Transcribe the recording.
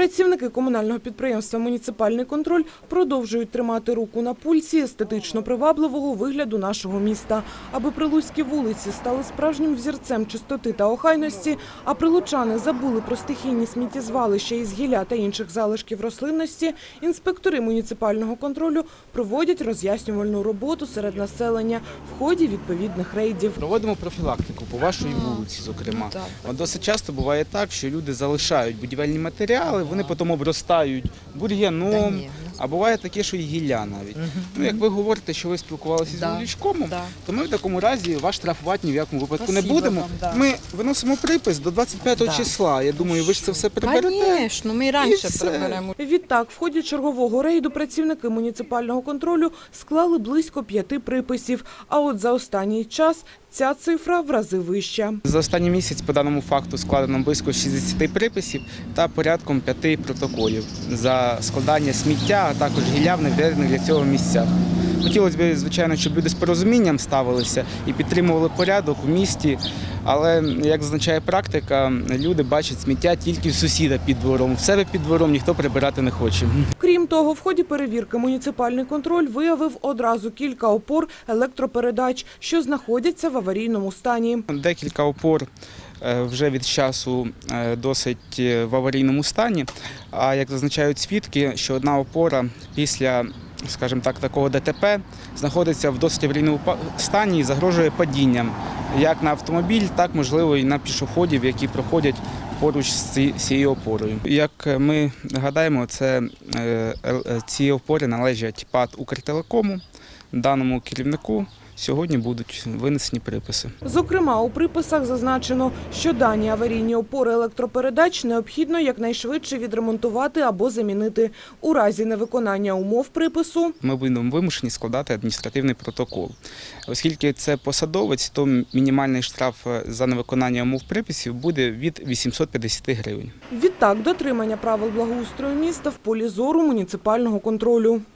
Працівники комунального підприємства «Муніципальний контроль» продовжують тримати руку на пульсі естетично привабливого вигляду нашого міста. Аби прилуцькі вулиці стали справжнім взірцем чистоти та охайності, а прилучани забули про стихійні сміттєзвалища із гілля та інших залишків рослинності, інспектори муніципального контролю проводять роз'яснювальну роботу серед населення в ході відповідних рейдів. Проводимо профілактику по вашій вулиці, зокрема. Досить часто буває так, що люди залишають будівельні матеріали, вони потім обростають бур'яном, а буває таке, що і гілля навіть. Ну, як ви говорите, що ви спілкувалися з вуличкомом, то ми в такому разі вас штрафувати ні в якому випадку не будемо. Ми виносимо припис до 25 числа. Я думаю, ви ж це все приберете. Звісно, ми раніше приберемо. Відтак, в ході чергового рейду працівники муніципального контролю склали близько 5 приписів. А от за останній час ця цифра в рази вища. За останній місяць по даному факту складено близько 60 приписів та порядком 5 протоколів за складання сміття, а також гілля в невідведених для цього місцях. Хотілося б, звичайно, щоб люди з порозумінням ставилися і підтримували порядок у місті, але, як зазначає практика, люди бачать сміття тільки в сусіда під двором. В себе під двором ніхто прибирати не хоче. Крім того, в ході перевірки муніципальний контроль виявив одразу кілька опор електропередач, що знаходяться в аварійному стані. Декілька опор вже від часу досить в аварійному стані, а як зазначають свідки, що одна опора після, скажімо так, такого ДТП знаходиться в досить аварійному стані і загрожує падінням як на автомобіль, так, можливо, і на пішоходів, які проходять поруч з цією опорою. Як ми гадаємо, ці опори належать ПАТ «Укртелекому», даному керівнику. Сьогодні будуть винесені приписи. Зокрема, у приписах зазначено, що дані аварійні опори електропередач необхідно якнайшвидше відремонтувати або замінити. У разі невиконання умов припису ми будемо вимушені складати адміністративний протокол. Оскільки це посадовець, то мінімальний штраф за невиконання умов приписів буде від 850 гривень. Відтак, дотримання правил благоустрою міста в полі зору муніципального контролю.